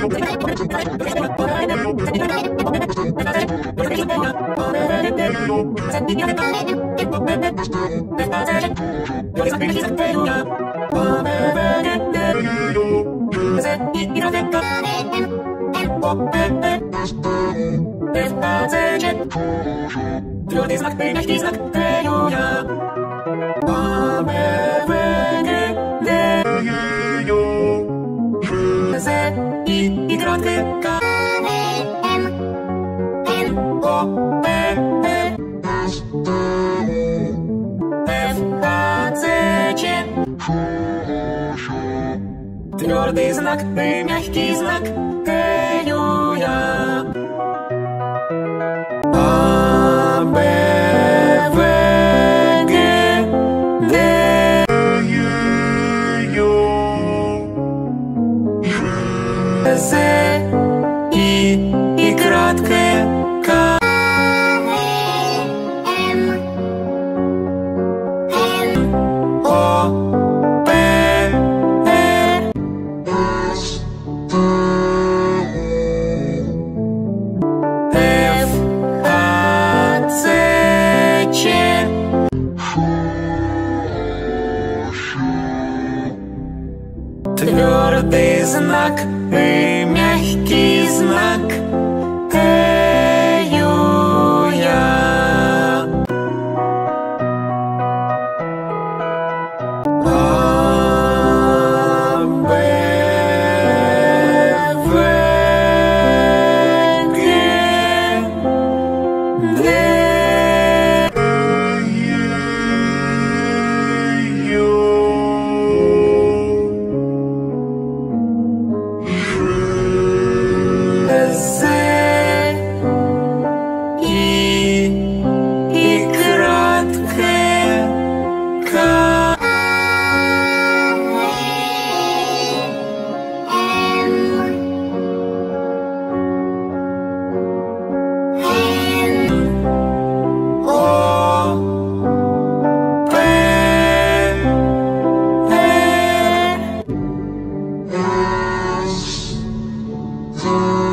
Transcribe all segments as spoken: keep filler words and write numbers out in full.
Tvrdy znak, nejnežší znak, teju já. A, B, V, G, D, J, Z, I, I krátké, K, M, N, O, P, E, S, T, F, H, C, Č. Tvrdý znak, nejmягкий znak, teju já. A, B, V, G, D, J, Z, I, I krátké, K, M, N, O, P, R, S, T, F, H, C, Č. Твердый знак и мягкий знак, тею я. А, Б, В, Г, Д, З, И, И кратке, К, О, П, Р, С, Т,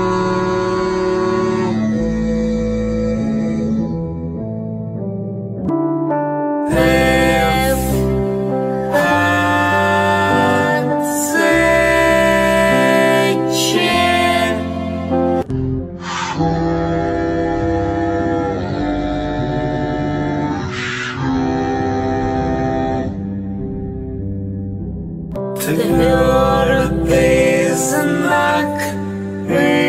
F, H, C, Č. Твердый знак.